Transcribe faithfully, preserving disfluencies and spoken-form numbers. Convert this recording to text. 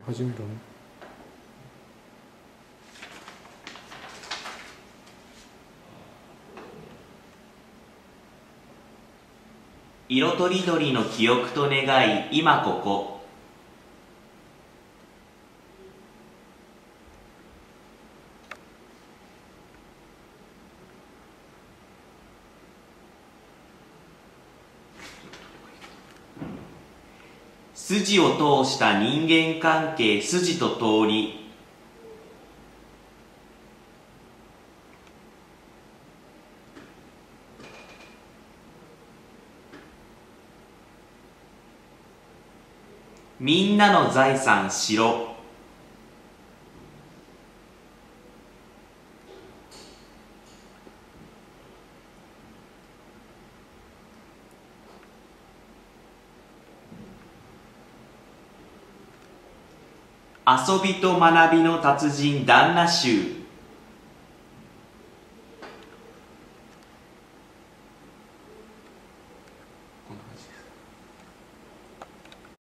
始めたの？ 色とりどりの記憶と願い、今ここ。筋を通した人間関係、筋と通り。みんなの財産、城。遊びと学びの達人、旦那衆。